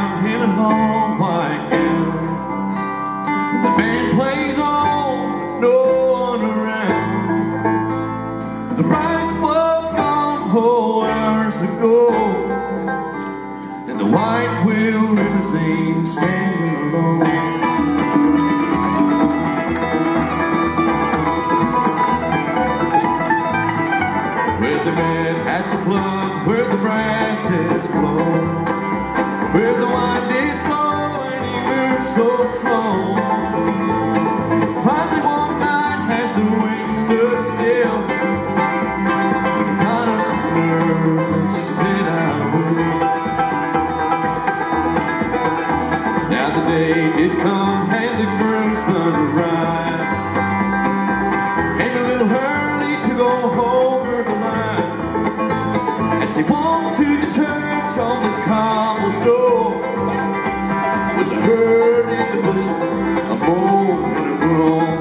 town in a long white gown. The band plays on, no one around. The price was gone hours ago, and the white wheel limousine standing alone. Where the bed at the club, where the brasses blow, where the wine did flow and he moved so slow. Finally one night as the wind stood still, he got up the nerve and she said I will. Now the day did come and the groom spun to ride, and a little early to go over the line. As they walked to the church on the cobblestone, was a herd in the bushes, a moan and a groan.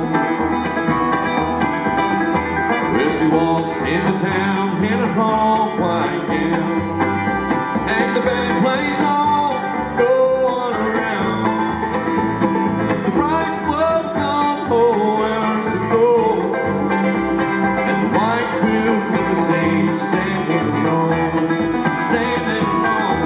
Well, she walks into town in a long white gown, and the band plays on, no one around. The price was gone hours ago, and the white wheel limousine standing alone, standing alone.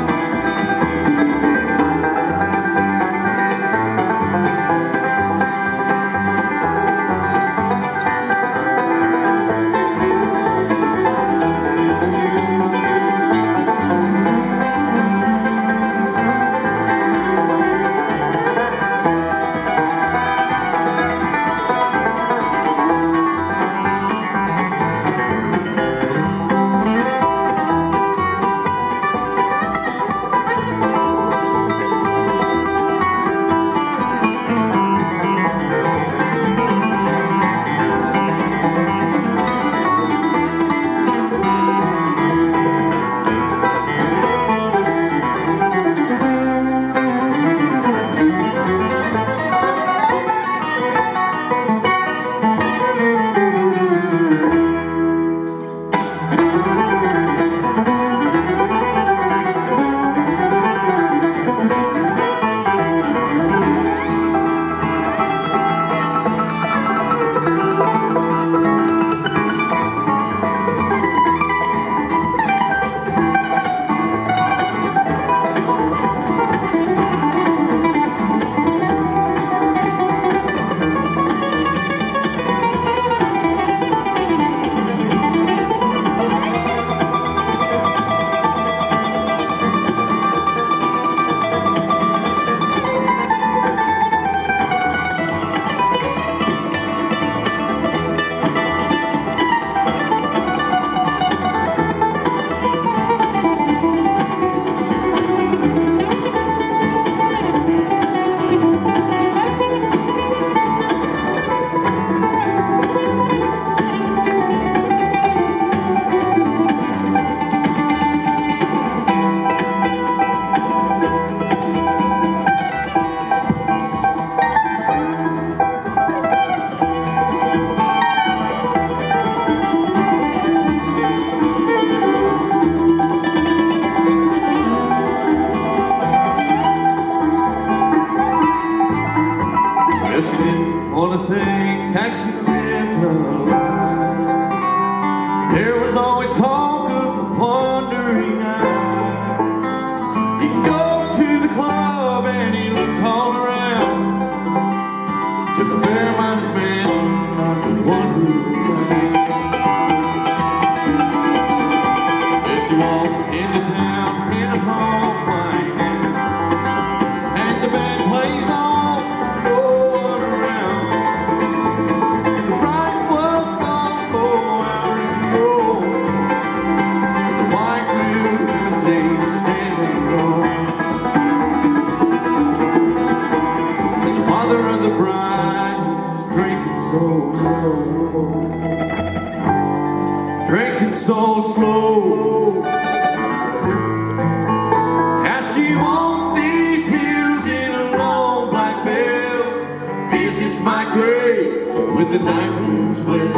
Well, she didn't want to think that she lived a lie. There was always talk of a wandering eye. He'd go to the club and he looked all around, took a fair-minded man, not the one who died. Well, she walks into town in a long white gown, and the band plays on. The bride is drinking so slow, drinking so slow, as she walks these hills in a long black veil, visits my grave with the night moon's flare.